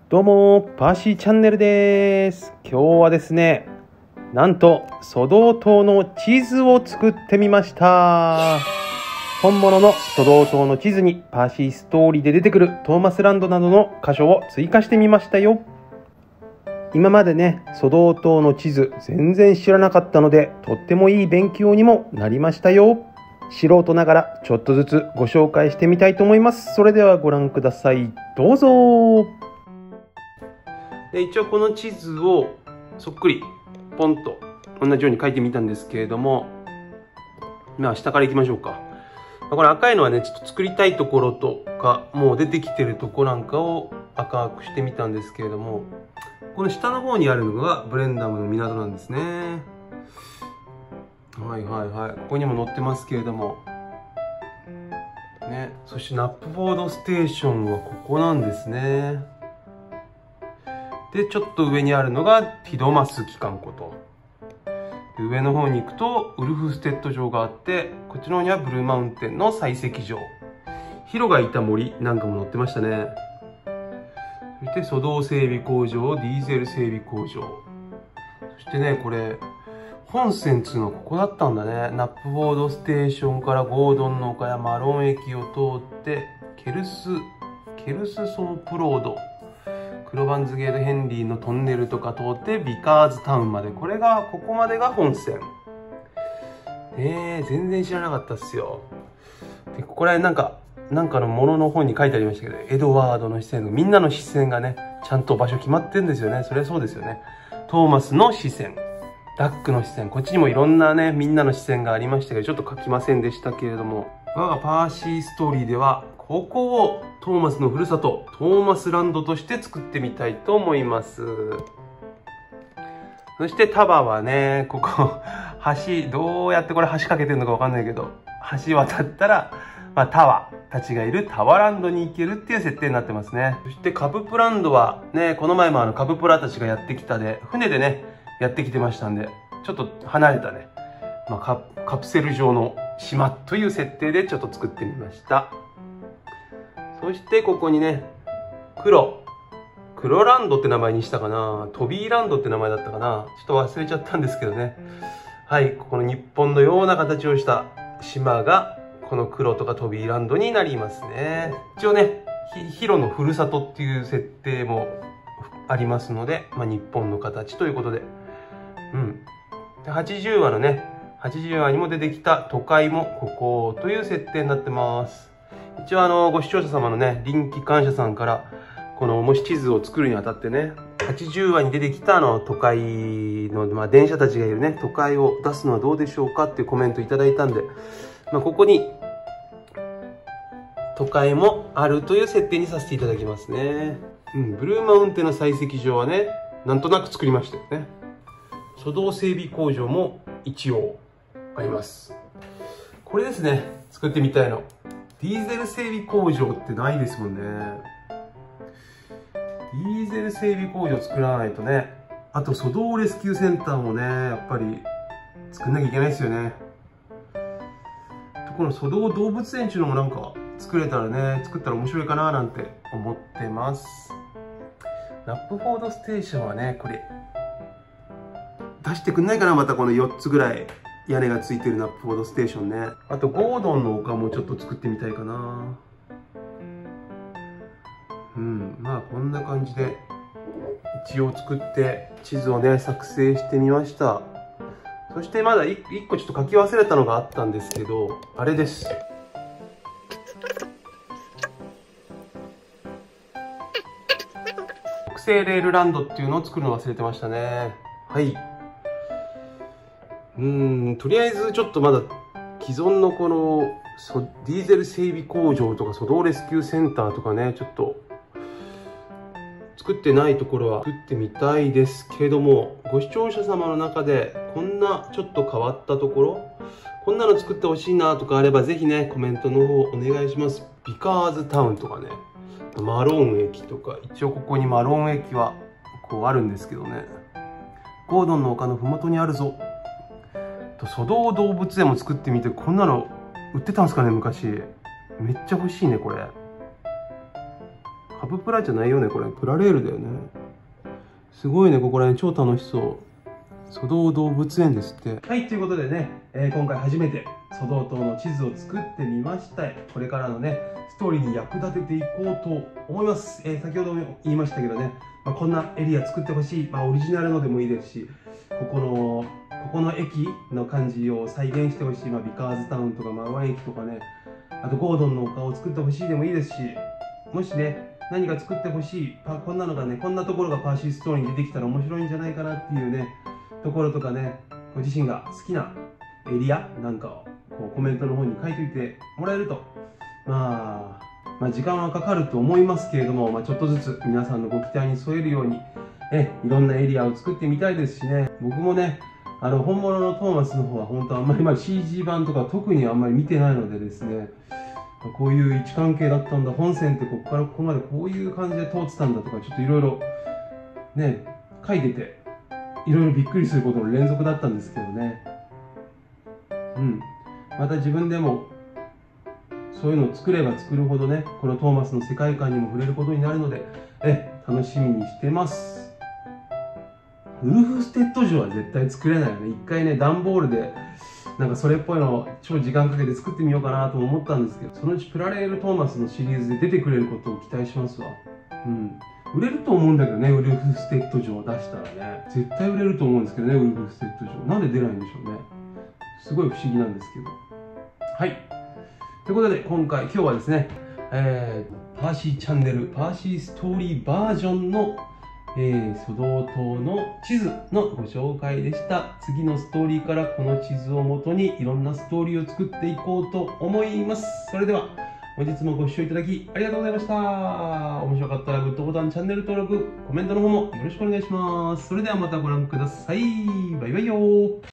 どうもパーシーチャンネルです。今日はですね、なんとソドー島の地図を作ってみました。本物のソドー島の地図にパーシーストーリーで出てくるトーマスランドなどの箇所を追加してみましたよ。今までね、ソドー島の地図全然知らなかったので、とってもいい勉強にもなりましたよ。素人ながらちょっとずつご紹介してみたいと思います。それではご覧ください。どうぞ。で、一応この地図をそっくりポンと同じように書いてみたんですけれども、下から行きましょうか。これ赤いのはね、ちょっと作りたいところとかもう出てきてるとこなんかを赤くしてみたんですけれども、この下の方にあるのがブレンダムの港なんですね。はい。ここにも載ってますけれどもね。そしてナップフォードステーションはここなんですね。で、ちょっと上にあるのがティドマス機関庫と。上の方に行くとウルフステッド城があって、こっちの方にはブルーマウンテンの採石場、ヒロがいた森なんかも載ってましたね。そして粗道整備工場、ディーゼル整備工場、そしてね、これ本線っつうのはここだったんだね。ナップフォードステーションからゴードンの丘やマロン駅を通ってケルスソープロード、クロバンズゲートヘンリーのトンネルとか通ってビカーズタウンまで、ここまでが本線。全然知らなかったっすよ。で、ここら辺なんかのものの本に書いてありましたけど、エドワードの視線のみんなの視線がね、ちゃんと場所決まってるんですよね。それはそうですよね。トーマスの視線、ダックの視線、こっちにもいろんなね、みんなの視線がありましたけど、ちょっと書きませんでしたけれども、我がパーシーストーリーでは、ここをトーマスのふるさと、トーマスランドとして作ってみたいと思います。そしてタバはね、ここ、橋、どうやってこれ橋かけてるのかわかんないけど、橋渡ったら、タワたちがいるタワランドに行けるっていう設定になってますね。そしてカブプランドはね、この前もカブプラたちがやってきたで、船でね、やってきてましたんで、ちょっと離れたね、カプセル状の島という設定でちょっと作ってみました。そしてここにね、黒ランドって名前にしたかな、トビーランドって名前だったかな、ちょっと忘れちゃったんですけどね。はい、ここの日本のような形をした島が、この黒とかトビーランドになりますね。一応ね、ヒロのふるさとっていう設定もありますので、日本の形ということで。で、80話のね、80話にも出てきた都会もここという設定になってます。一応ご視聴者様のね、臨機感謝さんから、このもし地図を作るにあたってね、80話に出てきた都会の、電車たちがいるね、都会を出すのはどうでしょうかっていうコメントいただいたんで、ここに都会もあるという設定にさせていただきますね。ブルーマウンテンの採石場はね、なんとなく作りましたよね。粗道整備工場も一応あります。これですね、作ってみたいの。ディーゼル整備工場ってないですもんね。ディーゼル整備工場作らないとね。あと粗道レスキューセンターもね、やっぱり作んなきゃいけないですよね。この粗道動物園っていうのもなんか作ったら面白いかななんて思ってます。ナップフォードステーションはね、これ出してくんないかな、またこの4つぐらい屋根がついてるナップフォードステーションね。あとゴードンの丘もちょっと作ってみたいかな。こんな感じで一応作って地図をね、作成してみました。そしてまだ1個ちょっと書き忘れたのがあったんですけど、あれです。特製レールランドっていうのを作るの忘れてましたね。はい。とりあえずちょっとまだ既存のこのディーゼル整備工場とか粗道レスキューセンターとかね、ちょっと作ってないところは作ってみたいですけども、ご視聴者様の中でこんなちょっと変わったところ、こんなの作ってほしいなとかあれば、ぜひね、コメントの方お願いします。ビカーズタウンとかね、マロン駅とか、一応ここにマロン駅はこうあるんですけどね、ゴードンの丘のふもとにあるぞ。粗道動物園も作ってみて、こんなの売ってたんですかね、昔。めっちゃ欲しいね、これ。 カブプラじゃないよね、これ。プラレールだよね。すごいね、ここら辺超楽しそう。蘇道動物園ですって。はい、ということでね、今回初めて蘇道島の地図を作ってみました。これからのね、ストーリーに役立てていこうと思います。先ほども言いましたけどね、こんなエリア作ってほしい。オリジナルのでもいいですし、ここの駅の感じを再現してほしい。ビカーズタウンとかマワン駅とかね、あとゴードンの丘を作ってほしいでもいいですし、もしね、何か作ってほしい、こんなのがね、こんなところがパーシーストーリーに出てきたら面白いんじゃないかなっていうね、ところとかね、ご自身が好きなエリアなんかをこうコメントの方に書いておいてもらえると、時間はかかると思いますけれども、ちょっとずつ皆さんのご期待に添えるように、いろんなエリアを作ってみたいですしね、僕もね、本物のトーマスの方は本当あんまりCG 版とか特にあんまり見てないのでですね、こういう位置関係だったんだ、本線ってここからここまでこういう感じで通ってたんだとか、ちょっといろいろね、書いてて、いろいろびっくりすることの連続だったんですけどね。また自分でもそういうのを作れば作るほどね、このトーマスの世界観にも触れることになるので、楽しみにしてます。ウルフステッド城は絶対作れないよね。一回ね、段ボールでなんかそれっぽいのを超時間かけて作ってみようかなとも思ったんですけど、そのうちプラレールトーマスのシリーズで出てくれることを期待しますわ。売れると思うんだけどね、ウルフステッド城を出したらね。絶対売れると思うんですけどね、ウルフステッド城。なんで出ないんでしょうね。すごい不思議なんですけど。はい。ということで、今日はですね、パーシーチャンネル、パーシーストーリーバージョンの、蘇道島の地図のご紹介でした。次のストーリーからこの地図をもとにいろんなストーリーを作っていこうと思います。それでは、本日もご視聴いただきありがとうございました。面白かったらグッドボタン、チャンネル登録、コメントの方もよろしくお願いします。それではまたご覧ください。バイバイよー。